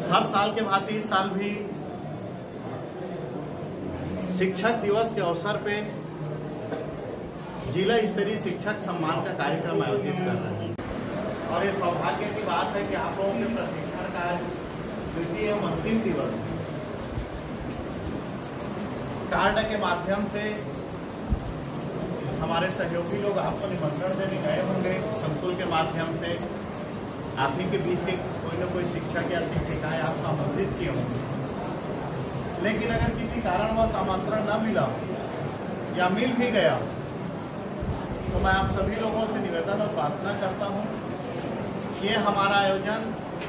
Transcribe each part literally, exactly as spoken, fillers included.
हर साल के भांति इस साल भी शिक्षक दिवस के अवसर पे जिला स्तरीय शिक्षक सम्मान का कार्यक्रम आयोजित कर रहे हैं। और ये सौभाग्य की बात है कि आप लोगों के प्रशिक्षण का आज द्वितीय एवं अंतिम दिवस है। कार्ड के माध्यम से हमारे सहयोगी लोग आपको निमंत्रण देने गए होंगे, संकुल के माध्यम से आप ही के बीच के कोई न कोई शिक्षक या शिक्षिकाएं आपको आमंत्रित किए होंगे। लेकिन अगर किसी कारणवश आमंत्रण न मिला या मिल भी गया तो मैं आप सभी लोगों से निवेदन और प्रार्थना करता हूं कि ये हमारा आयोजन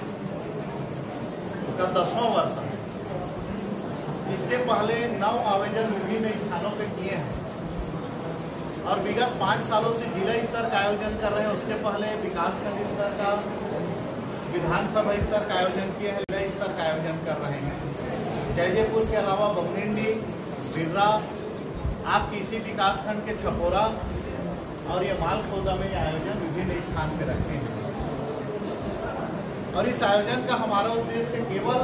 का दसवां वर्ष है। इसके पहले नौ आयोजन विभिन्न स्थानों पे किए हैं और विगत पाँच सालों से जिला स्तर का आयोजन कर रहे हैं। उसके पहले विकासखंड स्तर का, विधानसभा स्तर का आयोजन किए हैं, जिला स्तर का आयोजन कर रहे हैं। जयजयपुर के अलावा बमनिंडी, बिर्रा, आपके इसी विकासखंड के छपोरा और ये मालखोदा में आयोजन विभिन्न स्थान पे रखे हैं। और इस आयोजन का हमारा उद्देश्य केवल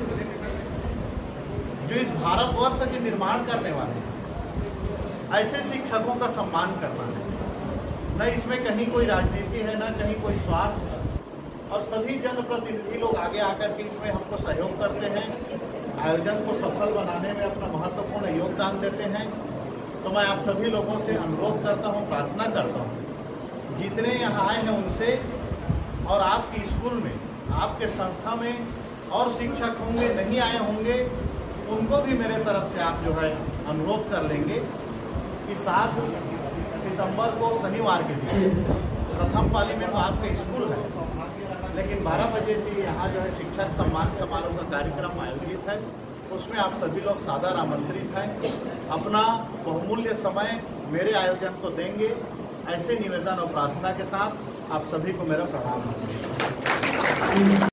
जो इस भारतवर्ष के निर्माण करने वाले हैं ऐसे शिक्षकों का सम्मान करना है। न इसमें कहीं कोई राजनीति है, न कहीं कोई स्वार्थ है। और सभी जनप्रतिनिधि लोग आगे आकर के इसमें हमको सहयोग करते हैं, आयोजन को सफल बनाने में अपना महत्वपूर्ण योगदान देते हैं। तो मैं आप सभी लोगों से अनुरोध करता हूं, प्रार्थना करता हूं, जितने यहाँ आए हैं उनसे और आपके स्कूल में, आपके संस्था में और शिक्षक होंगे, नहीं आए होंगे, उनको भी मेरे तरफ से आप जो है अनुरोध कर लेंगे कि सात सितंबर को शनिवार के दिन प्रथम पाली में तो आपका स्कूल है, लेकिन बारह बजे से यहाँ जो है शिक्षक सम्मान समारोह का कार्यक्रम आयोजित है। उसमें आप सभी लोग सादर आमंत्रित हैं। अपना बहुमूल्य समय मेरे आयोजन को देंगे, ऐसे निवेदन और प्रार्थना के साथ आप सभी को मेरा प्रणाम।